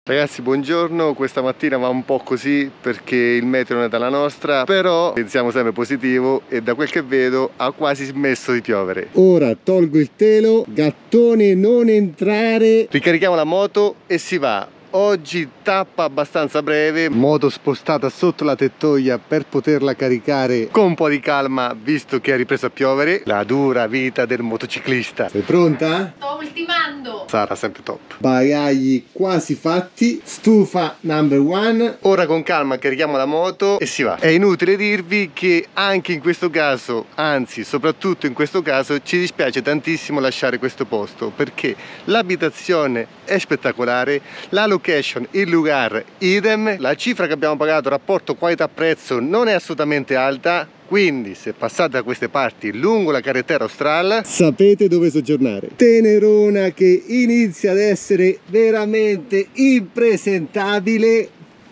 Ragazzi, buongiorno. Questa mattina va un po' così perché il meteo non è dalla nostra, però pensiamo sempre positivo e da quel che vedo ha quasi smesso di piovere. Ora tolgo il telo, gattone non entrare, ricarichiamo la moto e si va. Oggi tappa abbastanza breve, moto spostata sotto la tettoia per poterla caricare con un po' di calma visto che ha ripreso a piovere. La dura vita del motociclista. Sei pronta? Sto ultimando. Sarà sempre top. Bagagli quasi fatti, stufa number one. Ora con calma carichiamo la moto e si va. È inutile dirvi che anche in questo caso, anzi soprattutto in questo caso, ci dispiace tantissimo lasciare questo posto perché l'abitazione è spettacolare, la location, il lugar idem, la cifra che abbiamo pagato rapporto qualità-prezzo non è assolutamente alta. Quindi se passate da queste parti lungo la carretera Austral sapete dove soggiornare. Tenerona che inizia ad essere veramente impresentabile.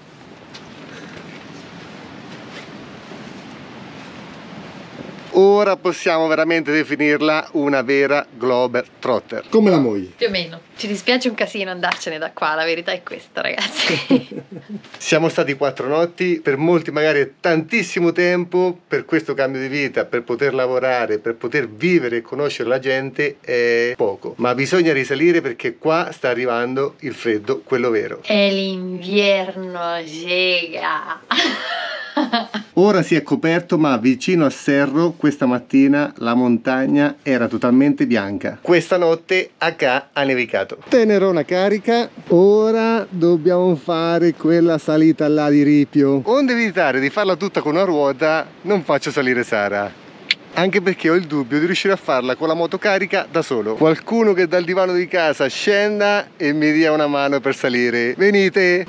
Ora possiamo veramente definirla una vera globetrotter. Come la moglie? Più o meno. Ci dispiace un casino andarcene da qua, la verità è questa, ragazzi. Siamo stati 4 notti, per molti magari è tantissimo tempo, per questo cambio di vita, per poter lavorare, per poter vivere e conoscere la gente è poco. Ma bisogna risalire perché qua sta arrivando il freddo, quello vero. È l'inverno, gega. Ora si è coperto, ma vicino a Serro questa mattina la montagna era totalmente bianca. Questa notte acá ha nevicato. Tenerona carica. Ora dobbiamo fare quella salita là di ripio. Onde evitare di farla tutta con una ruota, non faccio salire Sara. Anche perché ho il dubbio di riuscire a farla con la moto carica da solo. Qualcuno che dal divano di casa scenda e mi dia una mano per salire. Venite!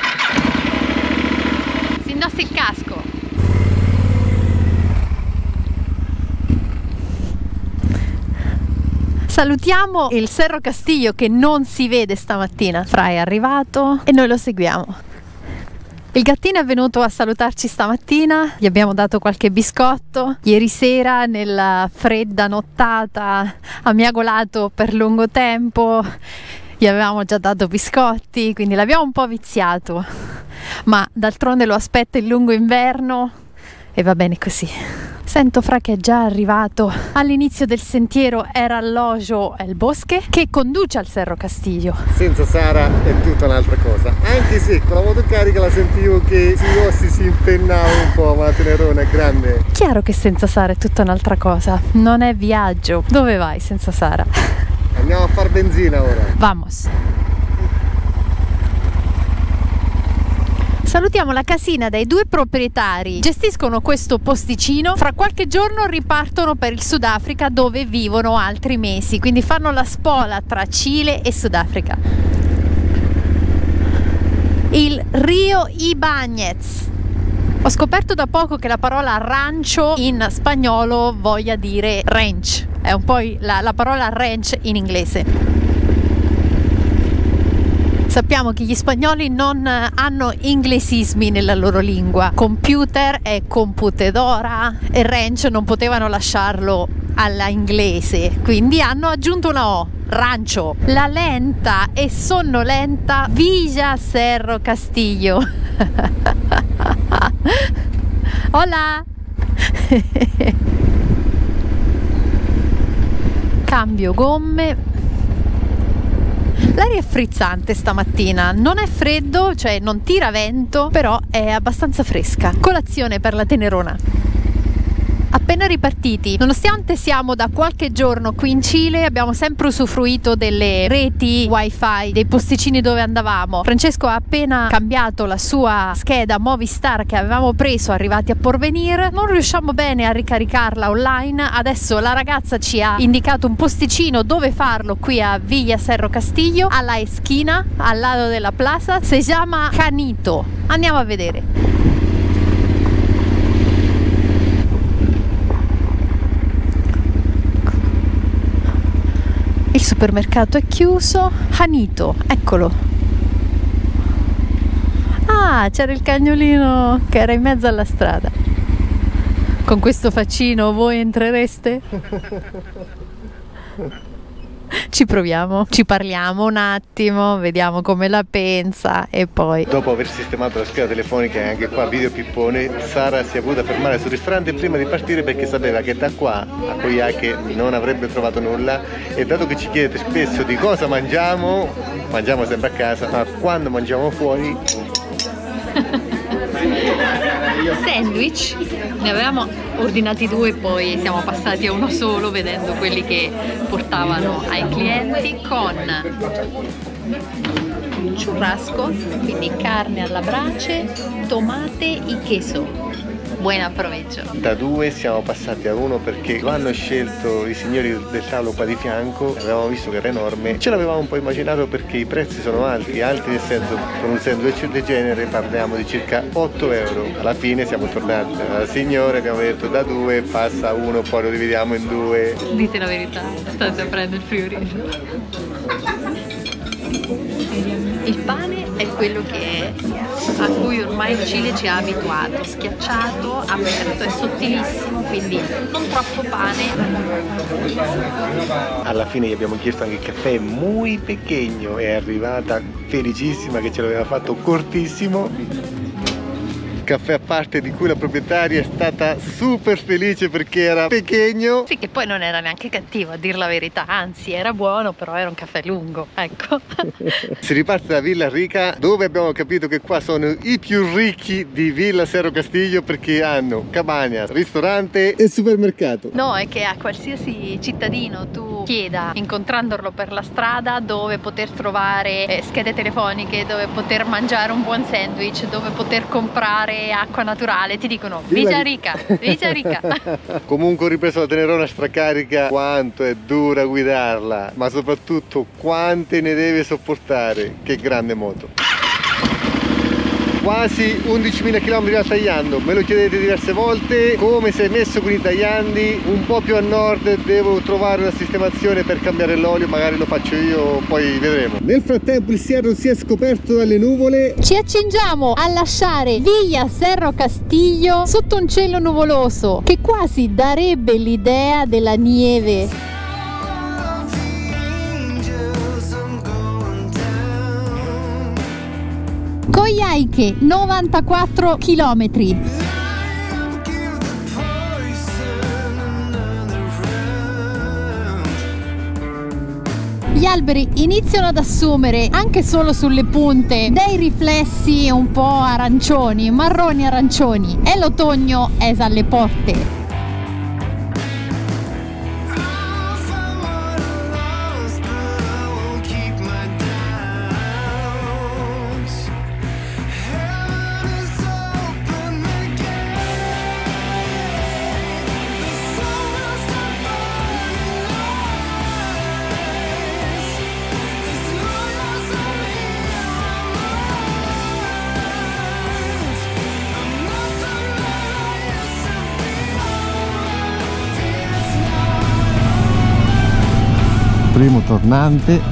Si indossa il casco. Salutiamo il Cerro Castillo che non si vede stamattina. Fra è arrivato e noi lo seguiamo. Il gattino è venuto a salutarci stamattina, gli abbiamo dato qualche biscotto. Ieri sera nella fredda nottata ha miagolato per lungo tempo, gli avevamo già dato biscotti, quindi l'abbiamo un po' viziato. Ma d'altronde lo aspetta il lungo inverno e va bene così. Sento Fra che è già arrivato. All'inizio del sentiero era l'Ojo El Bosque che conduce al Cerro Castillo. Senza Sara è tutta un'altra cosa. Anche se con la motocarica la sentivo che sui ossi si impennava un po', ma la Tenerona è grande. Chiaro che senza Sara è tutta un'altra cosa. Non è viaggio. Dove vai senza Sara? Andiamo a far benzina ora. Vamos. Salutiamo la casina dei due proprietari, gestiscono questo posticino, fra qualche giorno ripartono per il Sudafrica dove vivono altri mesi, quindi fanno la spola tra Cile e Sudafrica. Il Rio Ibáñez. Ho scoperto da poco che la parola rancio in spagnolo voglia dire ranch, è un po' la parola ranch in inglese. Sappiamo che gli spagnoli non hanno inglesismi nella loro lingua. Computer è computedora e ranch non potevano lasciarlo alla inglese, quindi hanno aggiunto una O, rancio. La lenta e sonnolenta Villa Cerro Castillo. Hola! Cambio gomme. L'aria è frizzante stamattina, non è freddo, cioè non tira vento, però è abbastanza fresca. Colazione per la Tenerona. Appena ripartiti, nonostante siamo da qualche giorno qui in Cile, abbiamo sempre usufruito delle reti wifi dei posticini dove andavamo. Francesco ha appena cambiato la sua scheda Movistar che avevamo preso arrivati a Porvenir, non riusciamo bene a ricaricarla online. Adesso la ragazza ci ha indicato un posticino dove farlo qui a Villa Cerro Castillo, alla esquina, al lato della plaza, si chiama Janito. Andiamo a vedere. Il supermercato è chiuso. Janito, eccolo. Ah, c'era il cagnolino che era in mezzo alla strada. Con questo faccino voi entrereste? Ci proviamo, ci parliamo un attimo, vediamo come la pensa e poi... Dopo aver sistemato la scheda telefonica e anche qua video pippone, Sara si è voluta fermare sul ristorante prima di partire perché sapeva che da qua a Coyhaique non avrebbe trovato nulla, e dato che ci chiedete spesso di cosa mangiamo sempre a casa, ma quando mangiamo fuori... Sandwich, ne avevamo ordinati 2, poi siamo passati a uno solo vedendo quelli che portavano ai clienti, con churrasco, quindi carne alla brace, tomate e queso. Buon approvecho. Da 2 siamo passati a 1 perché lo hanno scelto i signori del tavolo qua di fianco, avevamo visto che era enorme, ce l'avevamo un po' immaginato perché i prezzi sono alti nel senso, con un sandwich del genere parliamo di circa 8 euro. Alla fine siamo tornati al signore, abbiamo detto da 2 passa a 1, poi lo dividiamo in 2. Dite la verità, state aprendo il frigorifero. Il pane è quello a cui ormai il Cile ci ha abituato, schiacciato, aperto, è sottilissimo, quindi non troppo pane. Alla fine gli abbiamo chiesto anche il caffè muy pequeño, è arrivata felicissima che ce l'aveva fatto cortissimo. Caffè a parte di cui la proprietaria è stata super felice perché era pequeño. Sì, che poi non era neanche cattivo, a dir la verità, anzi era buono, però era un caffè lungo, ecco. Si riparte da Villa Rica, dove abbiamo capito che qua sono i più ricchi di Villa Cerro Castillo perché hanno cabana, ristorante e supermercato. No, è che a qualsiasi cittadino tu chieda, incontrandolo per la strada, dove poter trovare schede telefoniche, dove poter mangiare un buon sandwich, dove poter comprare acqua naturale, ti dicono Villa Rica, Villa Rica. Comunque ho ripreso la Tenerona stracarica, quanto è dura guidarla, ma soprattutto quante ne deve sopportare, che grande moto. Quasi 11.000 km al tagliando, me lo chiedete diverse volte, come sei messo con i tagliandi? Un po' più a nord devo trovare una sistemazione per cambiare l'olio, magari lo faccio io, poi vedremo. Nel frattempo il Cerro si è scoperto dalle nuvole. Ci accingiamo a lasciare Villa Cerro Castillo sotto un cielo nuvoloso che quasi darebbe l'idea della neve. Coyhaique, 94 km. Gli alberi iniziano ad assumere, anche solo sulle punte, dei riflessi un po' arancioni, marroni arancioni, e l'otoño è alle porte. Primo tornante.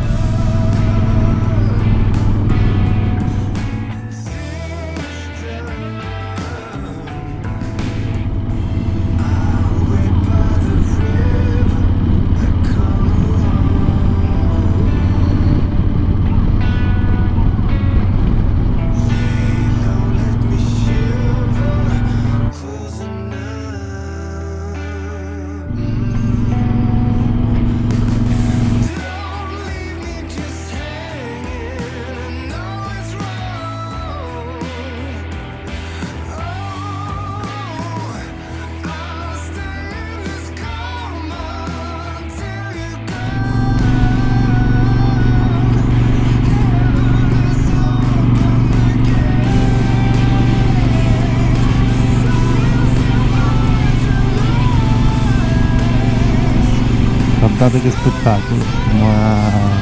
Guardate che spettacolo, ma...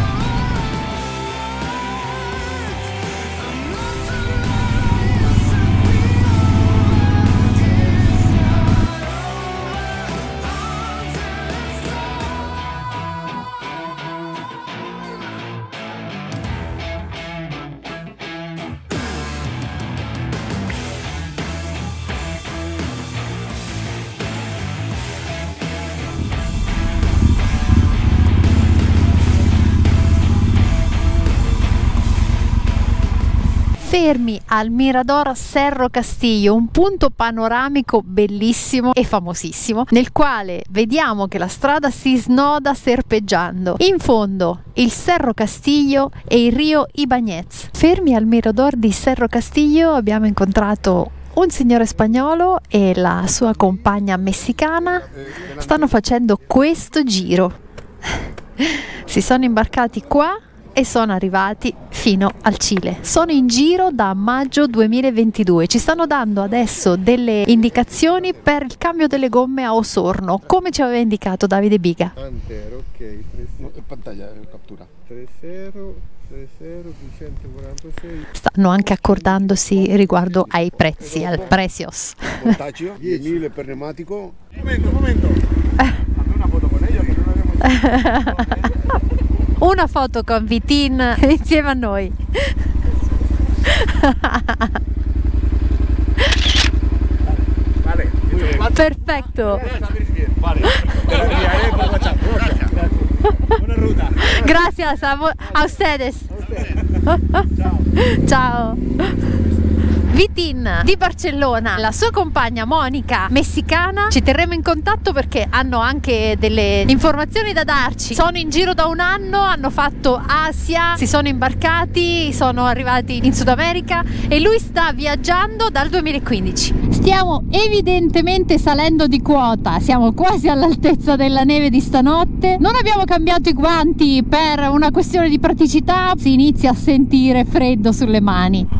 fermi al Mirador Cerro Castillo, un punto panoramico bellissimo e famosissimo, nel quale vediamo che la strada si snoda serpeggiando. In fondo il Cerro Castillo e il Rio Ibañez. Fermi al Mirador di Cerro Castillo abbiamo incontrato un signore spagnolo e la sua compagna messicana. Stanno facendo questo giro. Si sono imbarcati qua e sono arrivati fino al Cile. Sono in giro da maggio 2022. Ci stanno dando adesso delle indicazioni per il cambio delle gomme a Osorno, come ci aveva indicato Davide Biga. Ok, pantalla captura 246. Stanno anche accordandosi riguardo ai prezzi, al precios. Contagio 10.000 per pneumatico. Momento. Fammi una foto con ella che non abbiamo Una foto con Vitin insieme a noi. Vale, Perfetto. vale. Buona ruta. Gracias a ustedes. Ciao. Vitin di Barcellona, la sua compagna Monica, messicana. Ci terremo in contatto perché hanno anche delle informazioni da darci. Sono in giro da un anno, hanno fatto Asia, si sono imbarcati, sono arrivati in Sud America e lui sta viaggiando dal 2015. Stiamo evidentemente salendo di quota, siamo quasi all'altezza della neve di stanotte. Non abbiamo cambiato i guanti per una questione di praticità, si inizia a sentire freddo sulle mani.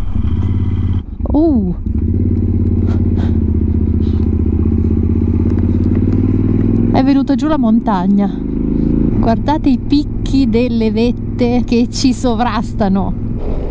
È venuta giù la montagna. Guardate i picchi delle vette che ci sovrastano.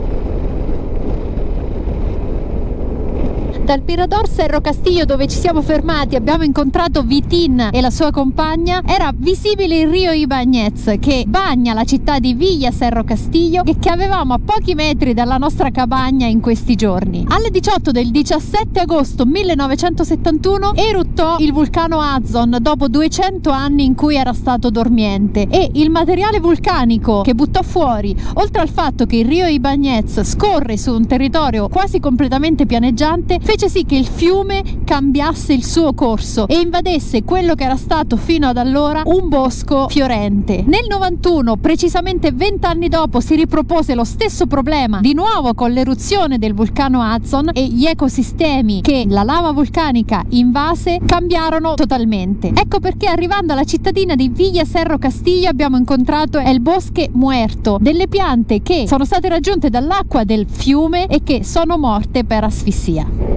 Dal Mirador Cerro Castillo, dove ci siamo fermati, abbiamo incontrato Vitin e la sua compagna. Era visibile il Rio Ibañez che bagna la città di Villa Cerro Castillo e che avevamo a pochi metri dalla nostra cabagna in questi giorni. Alle 18 del 17 agosto 1971 eruttò il vulcano Azon dopo 200 anni in cui era stato dormiente, e il materiale vulcanico che buttò fuori, oltre al fatto che il Rio Ibañez scorre su un territorio quasi completamente pianeggiante, fece sì che il fiume cambiasse il suo corso e invadesse quello che era stato fino ad allora un bosco fiorente. Nel 91, precisamente 20 anni dopo, si ripropose lo stesso problema di nuovo con l'eruzione del vulcano Azon, e gli ecosistemi che la lava vulcanica invase cambiarono totalmente. Ecco perché, arrivando alla cittadina di Villa Cerro Castillo, abbiamo incontrato El Bosque Muerto, delle piante che sono state raggiunte dall'acqua del fiume e che sono morte per asfissia.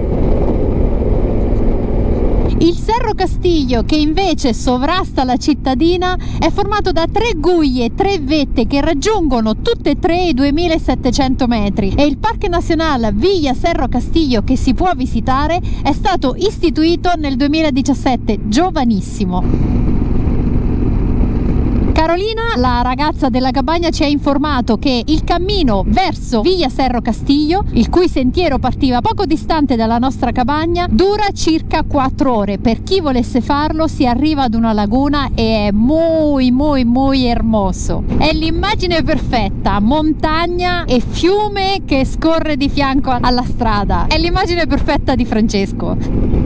Il Cerro Castillo, che invece sovrasta la cittadina, è formato da 3 guglie, 3 vette che raggiungono tutte e 3 i 2700 metri, e il Parque Nacional Villa Cerro Castillo, che si può visitare, è stato istituito nel 2017, giovanissimo. Carolina, la ragazza della cabagna, ci ha informato che il cammino verso Villa Cerro Castillo, il cui sentiero partiva poco distante dalla nostra cabagna, dura circa 4 ore. Per chi volesse farlo si arriva ad una laguna e è muy hermoso. È l'immagine perfetta, montagna e fiume che scorre di fianco alla strada. È l'immagine perfetta di Francesco.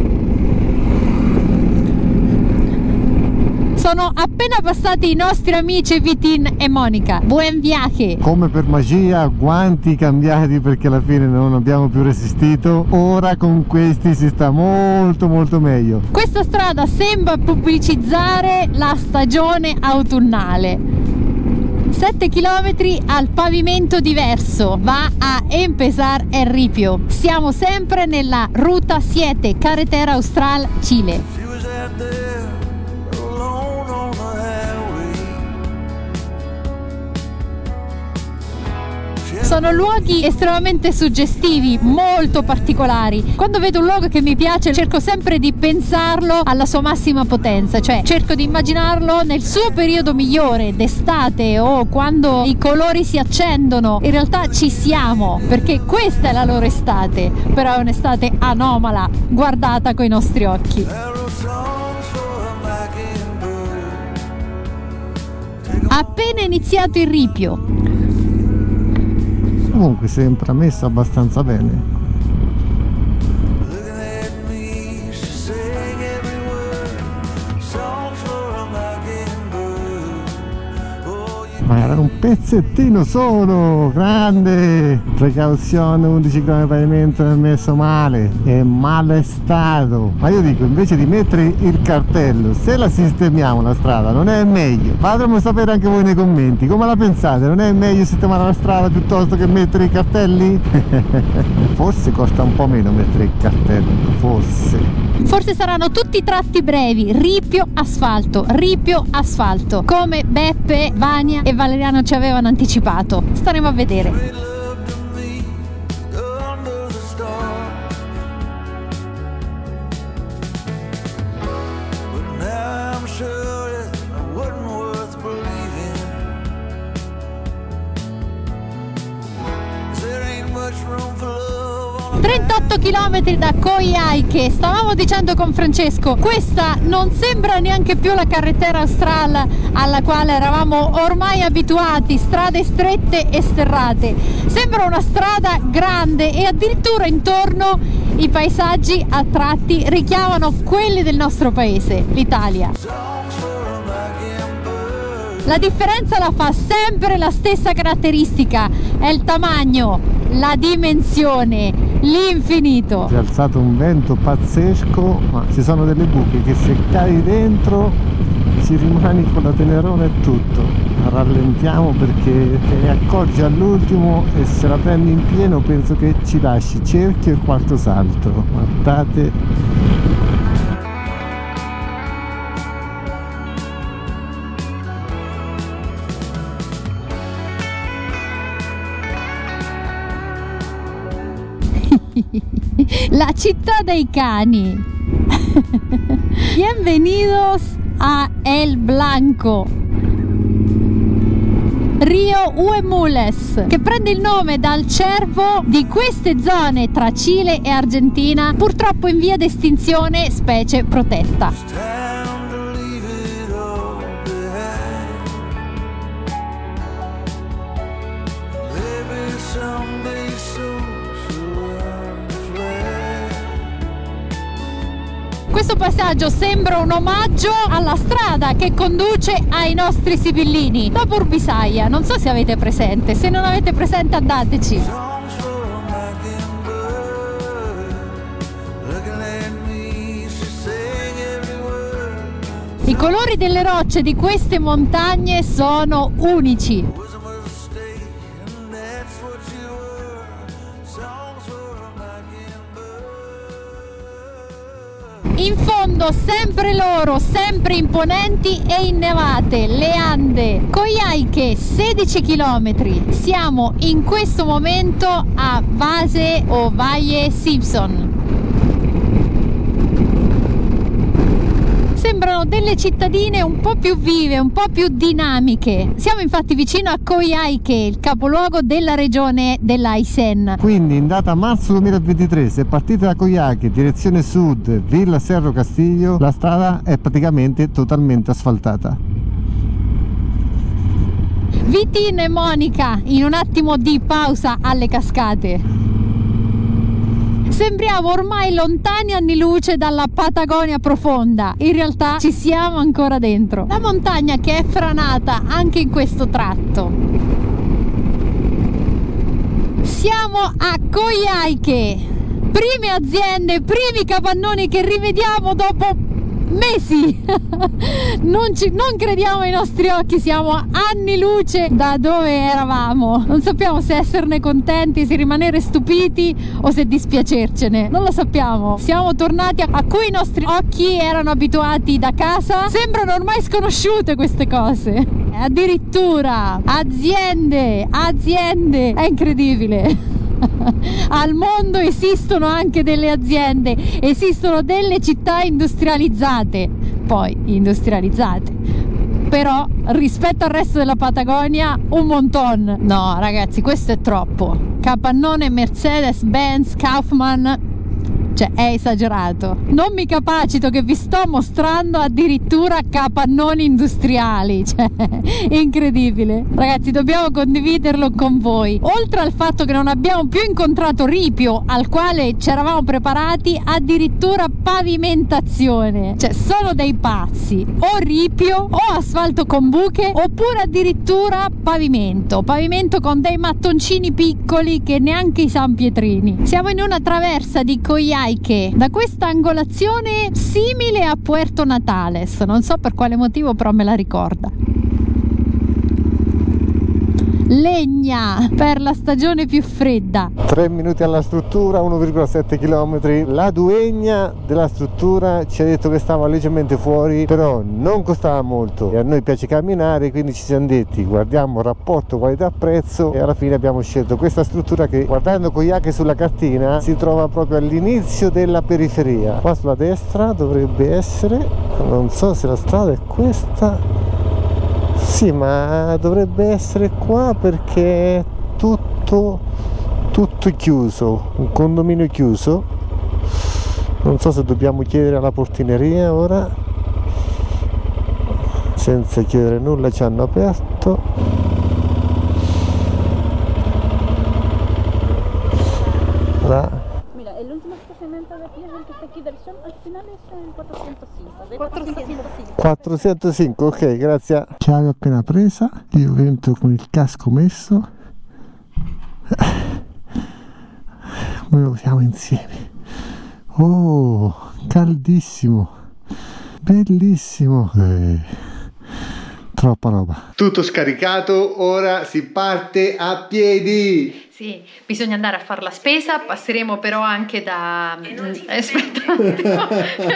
Sono appena passati i nostri amici Vitin e Monica. Buon viaje! Come per magia, guanti cambiati perché alla fine non abbiamo più resistito. Ora con questi si sta molto meglio. Questa strada sembra pubblicizzare la stagione autunnale. 7 km al pavimento diverso, va a Empezar el Ripio. Siamo sempre nella Ruta 7, Carretera Austral, Cile. Sono luoghi estremamente suggestivi, molto particolari. Quando vedo un luogo che mi piace, cerco sempre di pensarlo alla sua massima potenza, cioè cerco di immaginarlo nel suo periodo migliore, d'estate o quando i colori si accendono. In realtà ci siamo, perché questa è la loro estate, però è un'estate anomala, guardata coi nostri occhi. Appena iniziato il ripio, Comunque sembra messa abbastanza bene. Ma era un pezzettino solo, grande! Precauzione, 11 km pavimento è messo male, è male stato. Ma io dico, invece di mettere il cartello, se la sistemiamo la strada, non è meglio? Fatemelo sapere anche voi nei commenti, come la pensate? Non è meglio sistemare la strada piuttosto che mettere i cartelli? Forse costa un po' meno mettere il cartello, Forse saranno tutti tratti brevi, ripio, asfalto, come Beppe, Vania e Valeriano ci avevano anticipato. Staremo a vedere. room. 38 km da Khoi Aike. Stavamo dicendo con Francesco, questa non sembra neanche più la carretera Austral alla quale eravamo ormai abituati, strade strette e sterrate. Sembra una strada grande e addirittura intorno i paesaggi a tratti richiamano quelli del nostro paese, l'Italia. La differenza la fa sempre la stessa caratteristica, è il tamaño, la dimensione, l'infinito. Si è alzato un vento pazzesco, ma ci sono delle buche che se cadi dentro ci rimani con la tenerona e tutto. Rallentiamo perché te ne accorgi all'ultimo e se la prendi in pieno penso che ci lasci cerchio e quarto salto. Guardate. La città dei cani. Bienvenidos a El Blanco, Rio Huemules, che prende il nome dal cervo di queste zone tra Cile e Argentina, purtroppo in via d'estinzione, specie protetta. Questo passaggio sembra un omaggio alla strada che conduce ai nostri Sibillini, dopo Urbisaia. Non so se avete presente, se non avete presente andateci. I colori delle rocce di queste montagne sono unici. In fondo sempre loro, sempre imponenti e innevate, le Ande. Khoi Aike, 16 km. Siamo in questo momento a Valle o Valle Simpson. Sembrano delle cittadine un po' più vive, un po' più dinamiche. Siamo infatti vicino a Khoi Aike, il capoluogo della regione dell'Aisen. Quindi in data marzo 2023, se partite da Khoi Aike direzione sud, Villa Cerro Castillo, la strada è praticamente totalmente asfaltata. Vitin e Monica in un attimo di pausa alle cascate. Sembriamo ormai lontani anni luce dalla Patagonia profonda, in realtà ci siamo ancora dentro. La montagna che è franata anche in questo tratto. Siamo a Khoi Aike, prime aziende, primi capannoni che rivediamo dopo mesi. Non crediamo ai nostri occhi, siamo a anni luce da dove eravamo. Non sappiamo se esserne contenti, se rimanere stupiti o se dispiacercene, non lo sappiamo. Siamo tornati a cui i nostri occhi erano abituati da casa. Sembrano ormai sconosciute queste cose. Addirittura aziende, è incredibile. Al mondo esistono anche delle aziende, esistono delle città industrializzate, poi industrializzate, però rispetto al resto della Patagonia un monton. No ragazzi, questo è troppo. Capannone Mercedes-Benz, Kaufmann, cioè è esagerato. Non mi capacito che vi sto mostrando addirittura capannoni industriali, cioè è incredibile. Ragazzi, dobbiamo condividerlo con voi. Oltre al fatto che non abbiamo più incontrato ripio al quale ci eravamo preparati, addirittura pavimentazione, cioè sono dei pazzi, o ripio o asfalto con buche, oppure addirittura pavimento con dei mattoncini piccoli che neanche i San Pietrini. Siamo in una traversa di Coyhaique, da questa angolazione simile a Puerto Natales, non so per quale motivo, però me la ricorda. Legna per la stagione più fredda. 3 minuti alla struttura, 1,7 km. La duegna della struttura ci ha detto che stava leggermente fuori, però non costava molto e a noi piace camminare, quindi ci siamo detti guardiamo il rapporto qualità-prezzo e alla fine abbiamo scelto questa struttura che, guardando Coyhaique sulla cartina, si trova proprio all'inizio della periferia. Qua sulla destra dovrebbe essere, non so se la strada è questa. Sì, ma dovrebbe essere qua perché è tutto chiuso, un condominio chiuso. Non so se dobbiamo chiedere alla portineria ora. Senza chiedere nulla ci hanno aperto. Là. Mira, el último estacionamiento de aquí es el que está aquí del sol, al final es el 405. De 405. 405, ok, grazie. Chiave appena presa, io entro con il casco messo. Noi lo usiamo insieme. Oh, caldissimo, bellissimo. Troppa roba. Tutto scaricato, ora si parte a piedi. Sì, bisogna andare a fare la spesa, passeremo però anche da... Aspetta un attimo.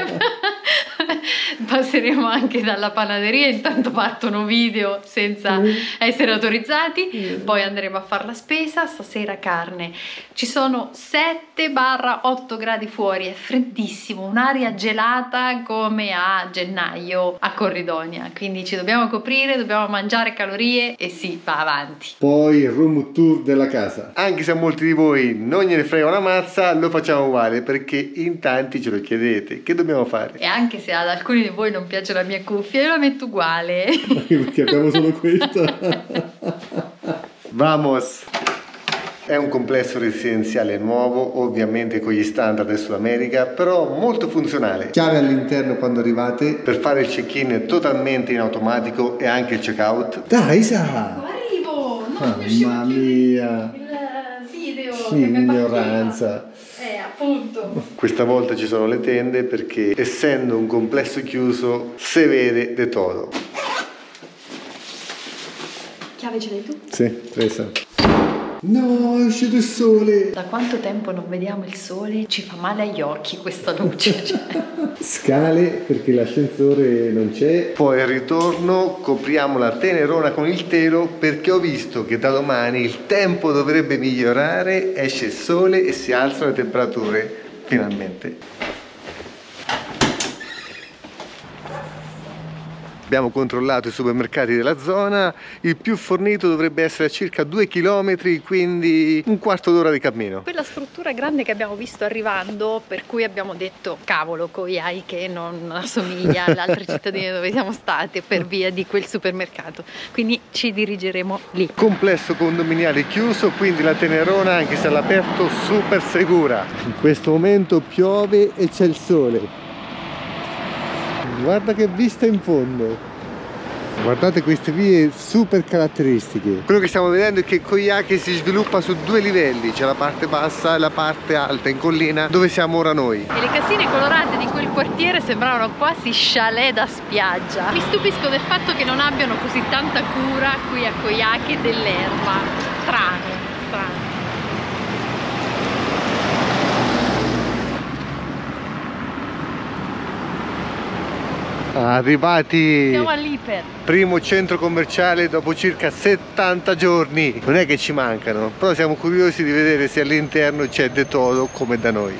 Passeremo anche dalla panaderia, intanto partono video senza essere autorizzati, poi andremo a fare la spesa, stasera carne. Ci sono 7-8 gradi fuori, è freddissimo, un'aria gelata come a gennaio a Corridonia, quindi ci dobbiamo coprire, dobbiamo mangiare calorie e si va avanti. Poi il room tour della casa. Anche se a molti di voi non gliene frega una mazza, lo facciamo uguale perché in tanti ce lo chiedete. Che dobbiamo fare? E anche se ad alcuni di voi non piace la mia cuffia, io la metto uguale. Perché abbiamo solo questa. Vamos! È un complesso residenziale nuovo, ovviamente con gli standard del Sud America, però molto funzionale. Chiave all'interno quando arrivate per fare il check-in totalmente in automatico e anche il check-out. Dai, Isa! Arrivo! Non mamma mia! Il video! Che ignoranza! Appunto. Questa volta ci sono le tende perché, essendo un complesso chiuso, si vede de todo. Chiave ce l'hai tu? Sì, presa. No, è uscito il sole! Da quanto tempo non vediamo il sole? Ci fa male agli occhi questa luce. Scale perché l'ascensore non c'è. Poi al ritorno copriamo la tenerona con il telo perché ho visto che da domani il tempo dovrebbe migliorare, esce il sole e si alzano le temperature finalmente. Abbiamo controllato i supermercati della zona, il più fornito dovrebbe essere a circa 2 km, quindi un quarto d'ora di cammino. Quella struttura grande che abbiamo visto arrivando, per cui abbiamo detto cavolo, Coyhaique non assomiglia alle altre cittadine dove siamo state per via di quel supermercato, quindi ci dirigeremo lì. Complesso condominiale chiuso, quindi la tenerona anche se all'aperto super sicura. In questo momento piove e c'è il sole. Guarda che vista in fondo, guardate queste vie super caratteristiche. Quello che stiamo vedendo è che Coyhaique si sviluppa su 2 livelli, c'è la parte bassa e la parte alta in collina dove siamo ora noi. E le casine colorate di quel quartiere sembravano quasi chalet da spiaggia. Mi stupisco del fatto che non abbiano così tanta cura qui a Coyhaique dell'erba. Strano. Arrivati! Siamo all'Iper. Primo centro commerciale dopo circa 70 giorni. Non è che ci mancano, però siamo curiosi di vedere se all'interno c'è de todo come da noi.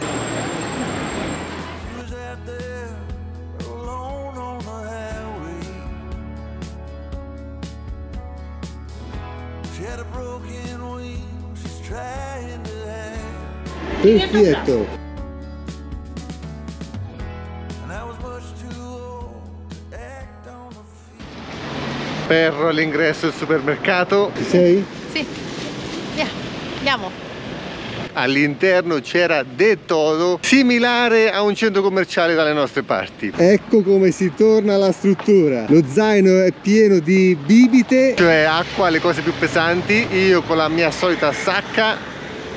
Perfetto! per l'ingresso del supermercato. Ci sei? Sì, via, andiamo. All'interno c'era de todo, similare a un centro commerciale dalle nostre parti. Ecco come si torna alla struttura. Lo zaino è pieno di bibite, cioè acqua, le cose più pesanti. Io con la mia solita sacca.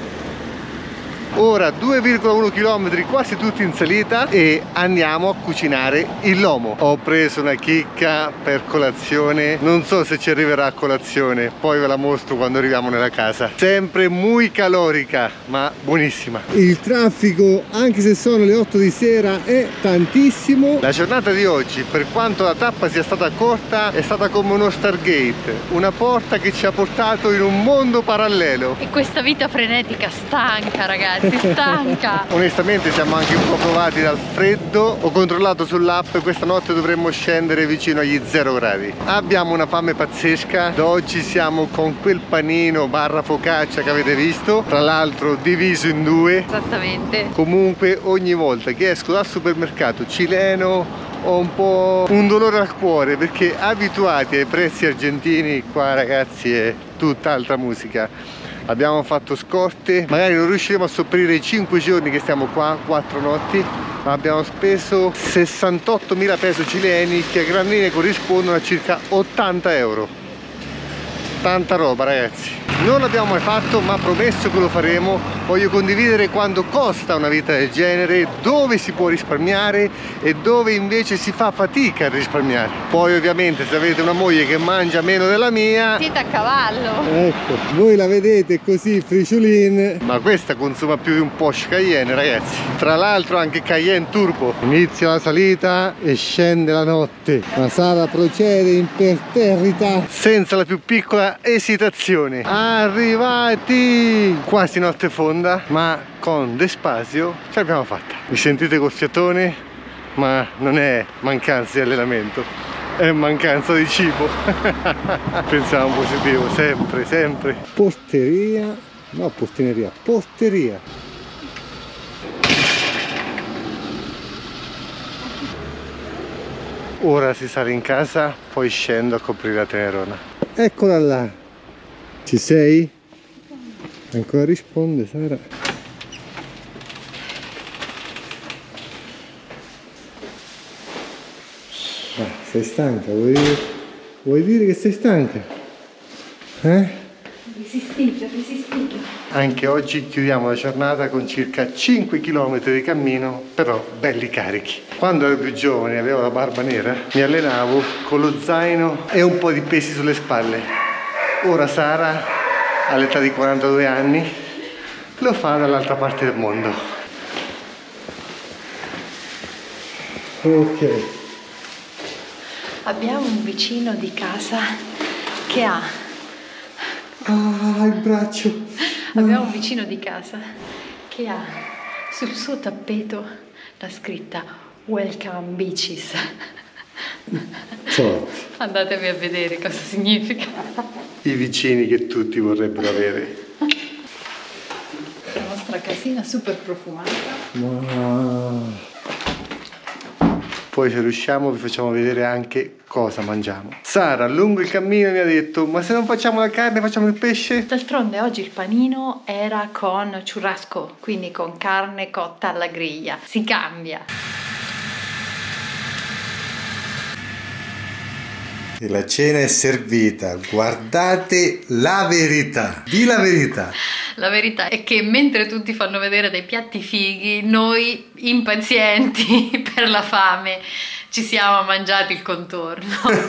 Ora 2,1 km quasi tutti in salita e andiamo a cucinare il lomo. Ho preso una chicca per colazione, non so se ci arriverà a colazione, poi ve la mostro quando arriviamo nella casa. Sempre muy calorica ma buonissima. Il traffico, anche se sono le 8 di sera, è tantissimo. La giornata di oggi, per quanto la tappa sia stata corta, è stata come uno Stargate, una porta che ci ha portato in un mondo parallelo. E questa vita frenetica stanca, ragazzi. Si stanca. Onestamente siamo anche un po' provati dal freddo. Ho controllato sull'app, questa notte dovremmo scendere vicino agli 0 gradi. Abbiamo una fame pazzesca. Da oggi siamo con quel panino barra focaccia che avete visto, tra l'altro diviso in due. Esattamente. Comunque ogni volta che esco dal supermercato cileno ho un po' un dolore al cuore, perché abituati ai prezzi argentini, qua ragazzi è tutt'altra musica. Abbiamo fatto scorte, magari non riusciremo a sopperire i 5 giorni che stiamo qua, 4 notti, ma abbiamo speso 68.000 peso cileni, che a grandine corrispondono a circa 80 euro. Tanta roba ragazzi. Non l'abbiamo mai fatto, ma promesso che lo faremo. Voglio condividere quanto costa una vita del genere, dove si può risparmiare e dove invece si fa fatica a risparmiare. Poi ovviamente se avete una moglie che mangia meno della mia, siete a cavallo. ecco, voi la vedete così friciolin, ma questa consuma più di un Porsche Cayenne ragazzi. Tra l'altro anche Cayenne Turbo. Inizia la salita e scende la notte. La Sara procede imperterrita senza la più piccola esitazione. Arrivati! Quasi notte fonda, ma con Despasio ce l'abbiamo fatta. Mi sentite col fiatone? Ma non è mancanza di allenamento, è mancanza di cibo. Pensiamo positivo, sempre, sempre. Porteria, no portineria, porteria. Ora si sale in casa, poi scendo a coprire la Tenerona. Eccola là. Ci sei? Ancora risponde Sara. Ah, sei stanca? Vuoi dire che sei stanca? Resistito, resistito. Anche oggi chiudiamo la giornata con circa 5 km di cammino, però belli carichi. Quando ero più giovane, avevo la barba nera, mi allenavo con lo zaino e un po' di pesi sulle spalle. Ora Sara, all'età di 42 anni, lo fa dall'altra parte del mondo. Ok. Abbiamo un vicino di casa che ha... Ah, il braccio. Abbiamo un vicino di casa che ha sul suo tappeto la scritta Welcome Beaches. Ciao. Andatevi a vedere cosa significa. I vicini che tutti vorrebbero avere. La nostra casina super profumata. Wow. Poi se riusciamo vi facciamo vedere anche cosa mangiamo. Sara lungo il cammino mi ha detto: ma se non facciamo la carne facciamo il pesce? D'altronde oggi il panino era con churrasco, quindi con carne cotta alla griglia. Si cambia. E la cena è servita, guardate la verità, di la verità. La verità è che mentre tutti fanno vedere dei piatti fighi, noi impazienti per la fame ci siamo mangiati il contorno.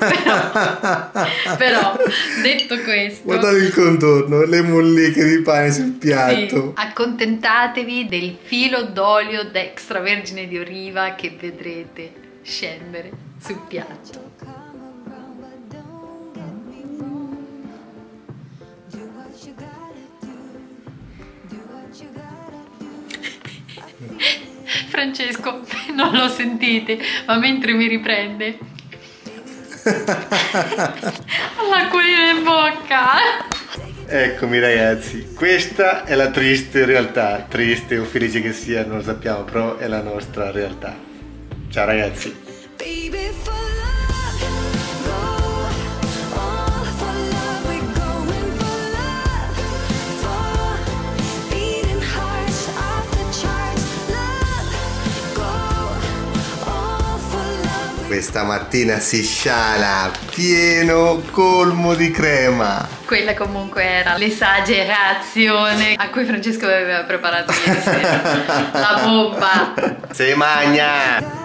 Però detto questo, guardate il contorno, le molliche di pane sul piatto. Sì, accontentatevi del filo d'olio d'extravergine di oliva che vedrete scendere sul piatto. Francesco, non lo sentite, ma mentre mi riprende l'acquolina in bocca. Eccomi ragazzi, questa è la triste realtà, triste o felice che sia non lo sappiamo, però è la nostra realtà. Ciao ragazzi. questa mattina si sciala pieno colmo di crema. Quella comunque era l'esagerazione a cui Francesco aveva preparato ieri sera. La bomba. Se magna.